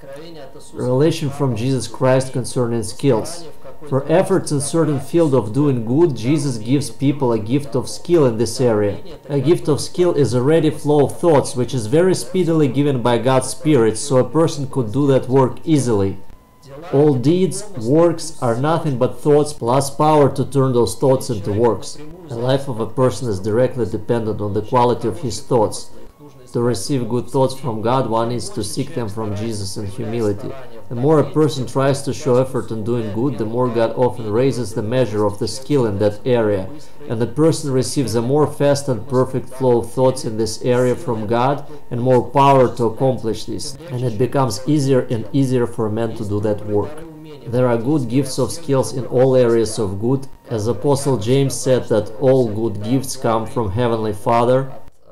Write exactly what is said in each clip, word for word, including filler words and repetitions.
Revelation from Jesus Christ concerning skills. For efforts in certain field of doing good, Jesus gives people a gift of skill in this area. A gift of skill is a ready flow of thoughts, which is very speedily given by God's Spirit, so a person could do that work easily. All deeds, works, are nothing but thoughts plus power to turn those thoughts into works. The life of a person is directly dependent on the quality of his thoughts. To receive good thoughts from God, one needs to seek them from Jesus in humility. The more a person tries to show effort in doing good, the more God often raises the measure of the skill in that area, and the person receives a more fast and perfect flow of thoughts in this area from God and more power to accomplish this, and it becomes easier and easier for men to do that work. There are good gifts of skills in all areas of good, as Apostle James said that all good gifts come from Heavenly Father,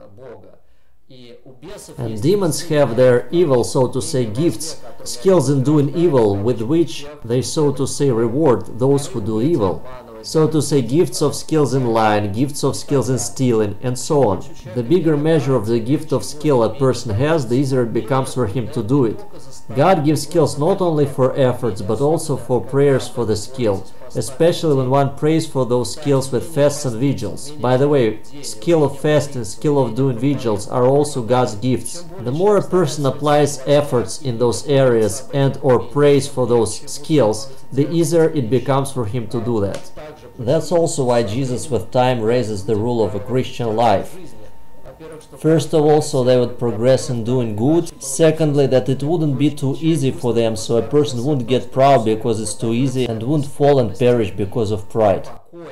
and demons have their evil, so to say, gifts, skills in doing evil, with which they, so to say, reward those who do evil. So to say, gifts of skills in lying, gifts of skills in stealing, and so on. The bigger measure of the gift of skill a person has, the easier it becomes for him to do it. God gives skills not only for efforts, but also for prayers for the skill, especially when one prays for those skills with fasts and vigils. By the way, skill of fasting, skill of doing vigils are also God's gifts. The more a person applies efforts in those areas and or prays for those skills, the easier it becomes for him to do that. That's also why Jesus with time raises the rule of a Christian life. First of all, so they would progress in doing good. Secondly, that it wouldn't be too easy for them, so a person wouldn't get proud because it's too easy and wouldn't fall and perish because of pride.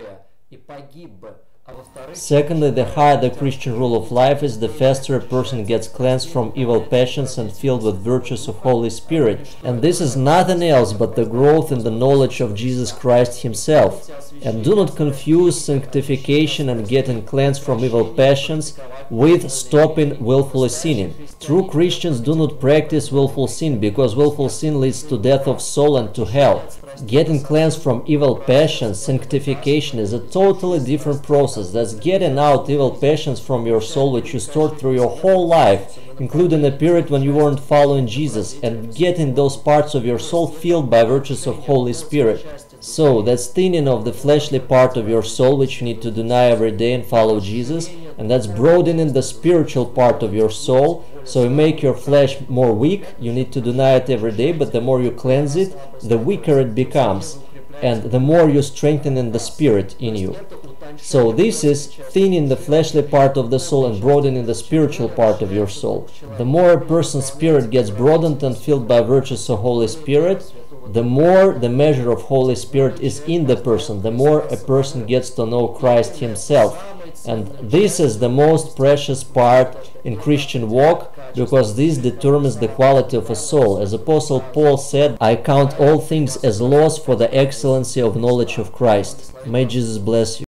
Secondly, the higher the Christian rule of life is, the faster a person gets cleansed from evil passions and filled with virtues of Holy Spirit. And this is nothing else but the growth in the knowledge of Jesus Christ Himself. And do not confuse sanctification and getting cleansed from evil passions with stopping willfully sinning. True Christians do not practice willful sin, because willful sin leads to death of soul and to hell. Getting cleansed from evil passions, sanctification, is a totally different process. That's getting out evil passions from your soul, which you stored through your whole life, including a period when you weren't following Jesus, and getting those parts of your soul filled by virtues of Holy Spirit. So, that's thinning of the fleshly part of your soul, which you need to deny every day and follow Jesus, and that's broadening the spiritual part of your soul. So you make your flesh more weak, you need to deny it every day, but the more you cleanse it, the weaker it becomes, and the more you strengthen in the spirit in you. So this is thinning the fleshly part of the soul and broadening the spiritual part of your soul. The more a person's spirit gets broadened and filled by virtues of Holy Spirit, the more the measure of Holy Spirit is in the person, the more a person gets to know Christ Himself. And this is the most precious part in Christian walk, because this determines the quality of a soul. As Apostle Paul said, I count all things as loss for the excellency of knowledge of Christ. May Jesus bless you.